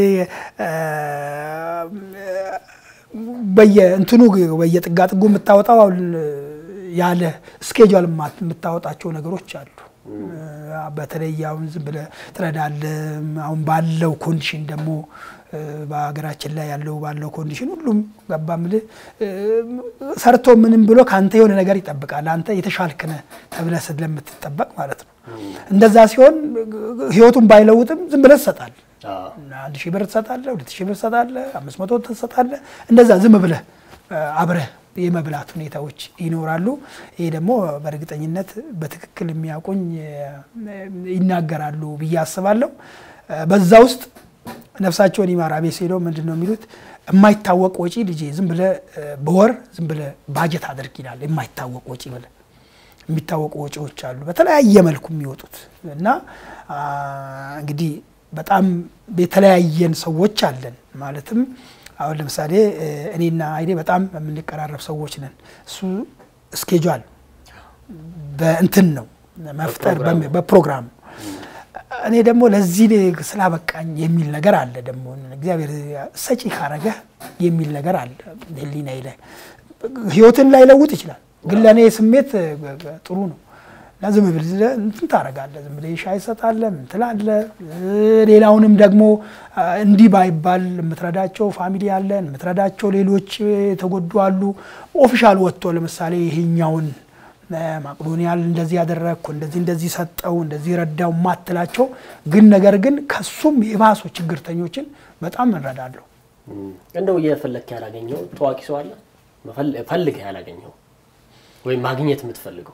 [SPEAKER 2] በየ እንትኑ በየጥጋጥጉ የምታወጣው ያለ ስኬጁል የምታወጣቸው ነገሮች አሉ በተለይ ያው ዝም ብለ ትረዳለ አሁን ባለው ኮንዲሽን ደግሞ በአገራችን ላይ ያለው ባለው ኮንዲሽን ሁሉም ገባምለ ሰርቶ ምንም ብሎ ካንተ የሆነ ነገር ይጠብቃል አንተ የተሻልከነ ተብለ ስለምትጠበቅ ማለት ነው እንደዛ ሲሆን ህይወቱን ባይለውጥም ዝም ብለ ተሰጣል አንድ ሺህ ብር ተሰጣለ ሁለት ሺህ ብር ተሰጣለ አምስት መቶ ተሰጣለ እንደዛ ዝም ብለ አብረ የመብላት ሁኔታዎች ይኖራሉ ይሄ ደግሞ በርግጠኝነት በትክክል የሚያቆኝ ይናገራሉ በያስባለሁ በዛ ውስጥ ነፍሳቸውን ይማራ ቤሴሎ ምንድነው የሚሉት የማይታወቅ ወጪ ልጅ ዝም ብለ በወር ዝም ብለ ባጀት አድርግ ይላል የማይታወቅ ወጪ ብለ የሚታወቁ ወጪዎች አሉ በተለያየ መልኩ የሚወጡት እና እንግዲህ በጣም በተለያየን ሰዎች አለን ማለትም አሁን ለምሳሌ እኔና አይዴ በጣም የምንቀራረብ ሰዎች ነን እሱ ስኬጁል በእንትን ነው መፍጠር በፕሮግራም እኔ ደግሞ ለዚህ ስላበቃኝ የሚል ነገር አለ ደግሞ እግዚአብሔር ሰጪ ካረገ የሚል ነገር አለ ለሊና ይለ ህይወትን ላይ ለውጥ ይችላል ግን ለኔ ስሜት ጥሩ ነው ለዝም ብለ እንትን ታረጋለ ዝም ብለ ሻይ ሰጣለ ምን ትላለ ሌላውንም ደግሞ እንዲ ባይባል ምትረዳቸው ፋሚሊ ያለን ምትረዳቸው ሌሎች ተጎዱ አሉ ኦፊሻል ወጥቶ ለምሳሌ ይሄኛውን ማቅዶኒያል እንደዚህ ያደረኩ እንደዚህ እንደዚህ ሰጠው እንደዚህ ረዳው ማትላቸው ግን ነገር ግን ከሱም የባሱ ችግርተኞችን በጣም እንረዳለሁ
[SPEAKER 1] እንደው የፈለክ ያላገኘው ተዋቂ ሰው አለ ፈልግ ያላገኘው ወይ ማግኘት የምትፈልገው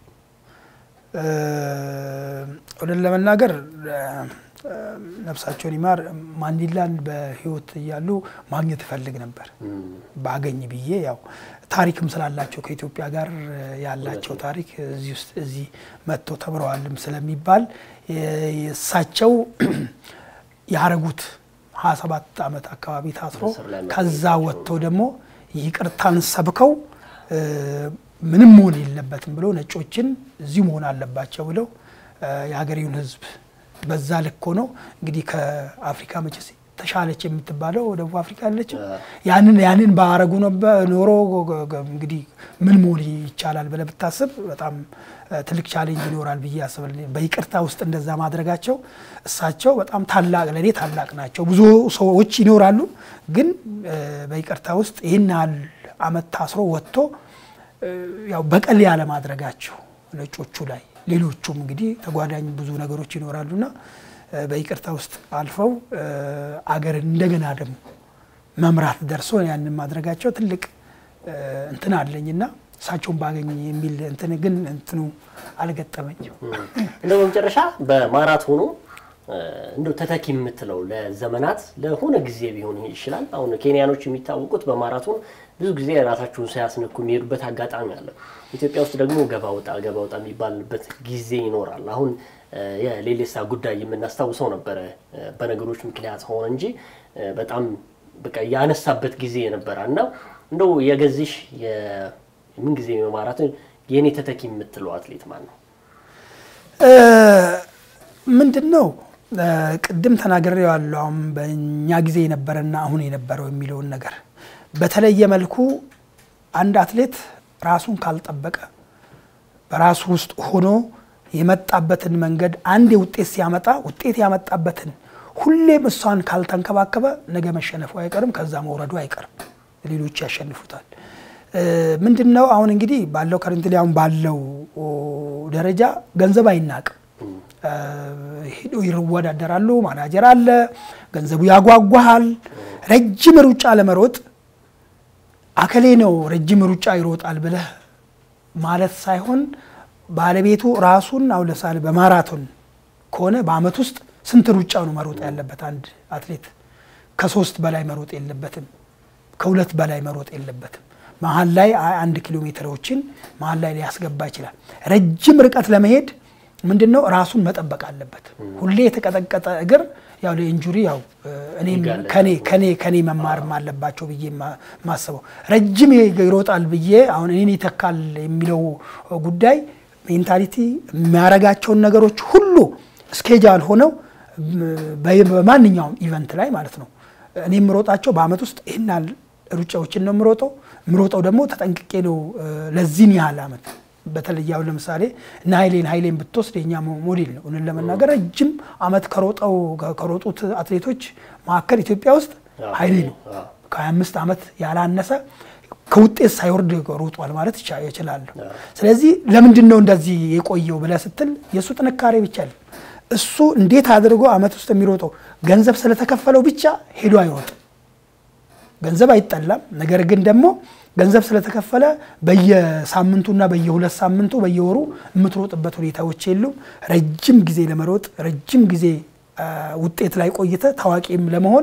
[SPEAKER 2] ወደ ለመናገር ነፍሳቸውን ይማር ማንዲላን በህይወት ያሉ ማግኘት ፈልግ ነበር ባገኝ ብዬ ያው ታሪክም ስላላቸው ከኢትዮጵያ ጋር ያላቸው ታሪክ እዚህ ውስጥ እዚህ መጥቶ ተብረዋልም ስለሚባል የሳቸው ያረጉት ሃያ ሰባት አመት አካባቢ ታስሮ ከዛ ወጥቶ ደግሞ ይቅርታን ሰብከው ምንም ሆነ የለበትም ብሎ ነጮችን እዚህ መሆን አለባቸው ብለው የሀገሪውን ህዝብ በዛ ልክ ሆኖ እንግዲህ ከአፍሪካ መቼስ ተሻለች የምትባለው ደቡብ አፍሪካ አለች ያንን ያንን ባረጉ ነበር ኖሮ እንግዲህ ምን ሞሪ ይቻላል ብለ ብታስብ በጣም ትልቅ ቻሌንጅ ይኖራል ብዬ አስባለሁ በይቅርታ ውስጥ እንደዛ ማድረጋቸው እሳቸው በጣም ታላቅ ለኔ ታላቅ ናቸው ብዙ ሰዎች ይኖራሉ ግን በይቅርታ ውስጥ ይሄናል አመት ታስሮ ወጥቶ ያው በቀል ያለ ማድረጋቸው ነጮቹ ላይ ሌሎቹም እንግዲህ ተጓዳኝ ብዙ ነገሮች ይኖራሉና በይቅርታ ውስጥ አልፈው አገር እንደገና ደግሞ መምራት ደርሶ ያንን ማድረጋቸው ትልቅ እንትን አለኝና ሳቸውን ባገኝ የሚል እንትን ግን እንትኑ አልገጠመኝም
[SPEAKER 1] እንደው በመጨረሻ በማራቶኑ እንደው ተተኪ የምትለው ለዘመናት ለሆነ ጊዜ ቢሆን ይችላል አሁን ኬንያኖች የሚታወቁት በማራቶን ብዙ ጊዜ ራሳቸውን ሳያስነኩ የሚሄዱበት አጋጣሚ አለ ኢትዮጵያ ውስጥ ደግሞ ገባውጣ ገባውጣ የሚባልበት ጊዜ ይኖራል አሁን የሌሌሳ ጉዳይ የምናስተዋውሰው ነበር በነገሮች ምክንያት ሆነ እንጂ በጣም በቃ ያነሳበት ጊዜ ነበርና እንደው የገዝሽ የምን ጊዜ ማራቶን የኔ ተተኪ የምትለው አትሌት ማን ነው
[SPEAKER 2] ምንድነው ቅድም ተናግሬው ያለው በእኛ ጊዜ የነበረና አሁን የነበረው የሚለው ነገር በተለየ መልኩ አንድ አትሌት ራሱን ካልጠበቀ በራሱ ውስጥ ሆኖ የመጣበትን መንገድ አንድ ውጤት ሲያመጣ ውጤት ያመጣበትን ሁሌም እሷን ካልተንከባከበ ነገ መሸነፉ አይቀርም ከዛ መውረዱ አይቀርም ሌሎች ያሸንፉታል ምንድነው አሁን እንግዲህ ባለው ከረንትሊ አሁን ባለው ደረጃ ገንዘብ አይናቅም ሄዶ ይወዳደራሉ ማናጀር አለ ገንዘቡ ያጓጓሃል ረጅም ሩጫ ለመሮጥ አከሌ ነው ረጅም ሩጫ ይሮጣል ብለ ማለት ሳይሆን ባለቤቱ ራሱን አውለሳለ በማራቶን ከሆነ በአመት ውስጥ ስንት ሩጫ ነው መሮጥ ያለበት አንድ አትሌት ከሶስት በላይ መሮጥ የለበትም ከሁለት በላይ መሮጥ የለበትም መሃል ላይ አንድ ኪሎ ሜትሮችን መሃል ላይ ሊያስገባ ይችላል ረጅም ርቀት ለመሄድ ምንድነው ራሱን መጠበቅ አለበት ሁሌ የተቀጠቀጠ እግር ያው ለኢንጁሪ ያው እኔ ከኔ ከኔ ከኔ መማር ማለባቸው ብዬ ማሰበው ረጅም ይሮጣል ብዬ አሁን እኔ ይተካል የሚለው ጉዳይ ሜንታሊቲ የሚያረጋቸው ነገሮች ሁሉ ስኬጁል ሆነው በማንኛውም ኢቨንት ላይ ማለት ነው እኔ ምሮጣቸው በአመት ውስጥ ይሄናል ሩጫዎችን ነው ምሮጠው ምሮጠው ደግሞ ተጠንቅቄ ነው ለዚህን ያህል አመት በተለያው ለምሳሌ እና ሃይሌን ሃይሌን ብትወስደኛ ሞዴል ነው እነን ለመናገር ረጅም አመት ከሮጠው ከሮጡት አትሌቶች ማከል ኢትዮጵያ ውስጥ ሃይሌ ነው ከ25 አመት ያላነሰ ከውጤት ሳይወርድ ሮጧል ማለት ይችላል ስለዚህ ለምንድን ነው እንደዚህ የቆየው ብለ ስትል የሱ ጥንካሬ ብቻ ነው እሱ እንዴት አድርጎ አመት ውስጥ የሚሮጠው ገንዘብ ስለተከፈለው ብቻ ሄዶ አይሮጥ ገንዘብ አይጠላም ነገር ግን ደግሞ ገንዘብ ስለተከፈለ በየሳምንቱና በየሁለት ሳምንቱ በየወሩ ምትሮጥበት ሁኔታዎች የሉም ረጅም ጊዜ ለመሮጥ ረጅም ጊዜ ውጤት ላይ ቆይተ ታዋቂም ለመሆን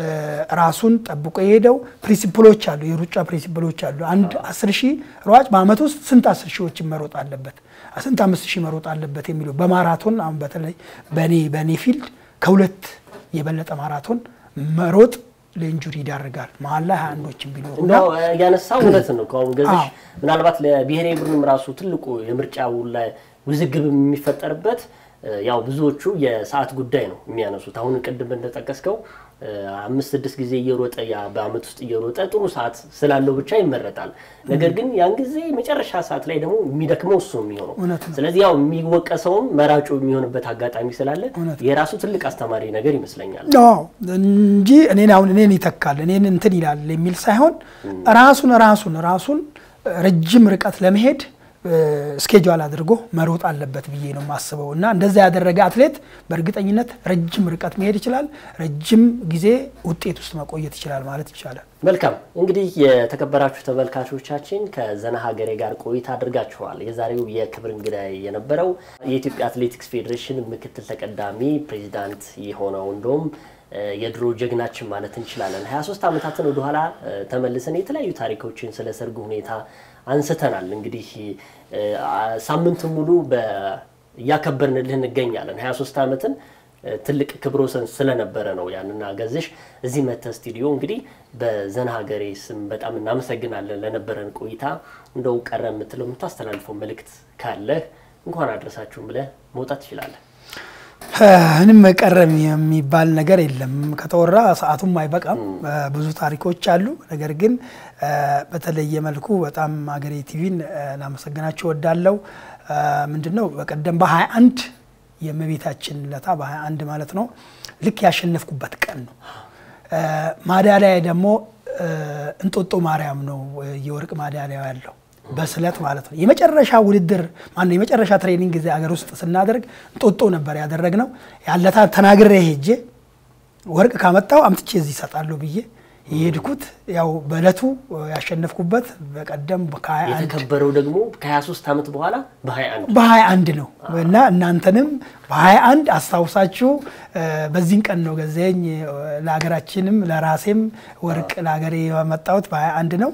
[SPEAKER 2] ራሱን ጠብቆ የሄደው ፕሪንሲፕሎች አሉ የሩጫ ፕሪንሲፕሎች አሉ አንድ አስር ሺህ ሯጭ በአመት ውስጥ ስንት አስር ሺዎች መሮጥ አለበት ስንት አምስት ሺህ መሮጥ አለበት የሚለው በማራቶን አሁን በተለይ በኔ በኔ ፊልድ ከሁለት የበለጠ ማራቶን መሮጥ ለኢንጁሪ ይዳርጋል መሃል ላይ አንዶችን ቢኖር
[SPEAKER 1] ነው ያነሳው እውነት ነው ካው ገዝሽ ምናልባት ለብሔራዊ ቡድንም ራሱ ትልቁ የምርጫው ላይ ውዝግብ የሚፈጠርበት ያው ብዙዎቹ የሰዓት ጉዳይ ነው የሚያነሱት አሁን ቅድም እንደተጠቀስከው አምስት ስድስት ጊዜ እየሮጠ ያ በአመት ውስጥ እየሮጠ ጥሩ ሰዓት ስላለው ብቻ ይመረጣል ነገር ግን ያን ጊዜ መጨረሻ ሰዓት ላይ ደግሞ የሚደክመው እሱ የሚሆነው ስለዚህ ያው የሚወቀሰው መራጩ የሚሆንበት አጋጣሚ ስላለ የራሱ ትልቅ አስተማሪ ነገር ይመስለኛል
[SPEAKER 2] ነው እንጂ እኔን አሁን እኔን ይተካል እኔን እንትን ይላል የሚል ሳይሆን ራሱን ራሱን ራሱን ረጅም ርቀት ለመሄድ ስኬጁል አድርጎ መሮጥ አለበት ብዬ ነው ማስበው እና እንደዛ ያደረገ አትሌት በእርግጠኝነት ረጅም ርቀት መሄድ ይችላል ረጅም ጊዜ ውጤት ውስጥ መቆየት ይችላል ማለት ይቻላል
[SPEAKER 1] መልካም እንግዲህ የተከበራችሁ ተመልካቾቻችን ከዘና ሀገሬ ጋር ቆይታ አድርጋችኋል የዛሬው የክብር እንግዳይ የነበረው የኢትዮጵያ አትሌቲክስ ፌዴሬሽን ምክትል ተቀዳሚ ፕሬዝዳንት የሆነው እንደውም የድሮ ጀግናችን ማለት እንችላለን ሃያ ሶስት አመታትን ወደ ኋላ ተመልሰን የተለያዩ ታሪኮችን ስለ ሰርጉ ሁኔታ አንስተናል እንግዲህ ሳምንት ሙሉ በያከበርንልህ እንገኛለን ሃያ ሶስት አመትን ትልቅ ክብር ወሰን ስለነበረ ነው ያንና ገዝሽ እዚህ መተ ስቱዲዮ እንግዲህ በዘና ሀገሬ ስም በጣም እናመሰግናለን ለነበረን ቆይታ እንደው ቀረ የምትለው የምታስተላልፈው መልእክት ካለ እንኳን አድረሳችሁ ብለ መውጣት ይችላል
[SPEAKER 2] እንም ቀረም የሚባል ነገር የለም ከተወራ ሰዓቱም አይበቃም ብዙ ታሪኮች አሉ ነገር ግን በተለየ መልኩ በጣም ሀገሬ ቲቪን እናመሰግናችሁ ወዳለው ምንድነው በቀደም በ21 የመቤታችን ለታ በ21 ማለት ነው ልክ ያሸነፍኩበት ቀን ነው ማዳሊያ ደግሞ እንጦጦ ማርያም ነው የወርቅ ማዳሊያ ያለው በስለት ማለት ነው የመጨረሻ ውድድር ማን የመጨረሻ ትሬኒንግ ጊዜ አገር ውስጥ ስናደርግ እንጦጦ ነበር ያደረግነው ያለታ ተናግሬ ሄጄ ወርቅ ካመጣው አምጥቼ እዚህ ሰጣለሁ ብዬ ይሄድኩት ያው በለቱ ያሸነፍኩበት በቀደም በ21
[SPEAKER 1] የተከበረው ደግሞ ከ23 አመት በኋላ በ21
[SPEAKER 2] በ21 ነው እና እናንተንም በ21 አስተዋውሳችሁ በዚህን ቀን ነው ገዘኝ ለሀገራችንም ለራሴም ወርቅ ለሀገሬ ያመጣሁት በ21 ነው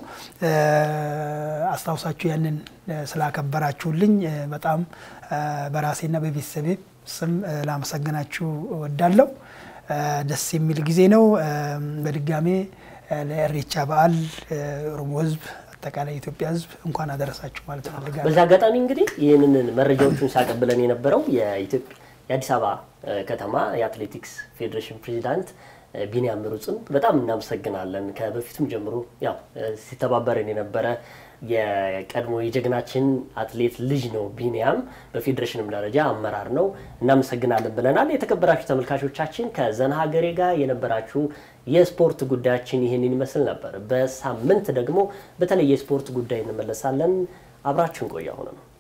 [SPEAKER 2] አስተዋውሳችሁ ያንን ስላከበራችሁልኝ በጣም በራሴና በቤተሰቤ ስም ላመሰግናችሁ ወዳለው ደስ የሚል ጊዜ ነው በድጋሜ ለኢሬቻ በዓል ኦሮሞ ህዝብ አጠቃላይ ኢትዮጵያ ህዝብ እንኳን አደረሳችሁ ማለት ፈልጋለሁ
[SPEAKER 1] በዛ አጋጣሚ እንግዲህ ይሄንን መረጃዎችን ሳቀብለን የነበረው የኢትዮጵያ የአዲስ አበባ ከተማ የአትሌቲክስ ፌዴሬሽን ፕሬዝዳንት ቢኒያም ምሩጽን በጣም እናመሰግናለን። ከበፊቱም ጀምሮ ያው ሲተባበረን የነበረ የቀድሞ የጀግናችን አትሌት ልጅ ነው ቢኒያም በፌዴሬሽንም ደረጃ አመራር ነው። እናመሰግናለን ብለናል። የተከበራችሁ ተመልካቾቻችን ከዘና ሀገሬ ጋር የነበራችሁ የስፖርት ጉዳያችን ይሄንን ይመስል ነበር። በሳምንት ደግሞ በተለየ የስፖርት ጉዳይ እንመለሳለን። አብራችሁን ቆዩ። አሁን ነው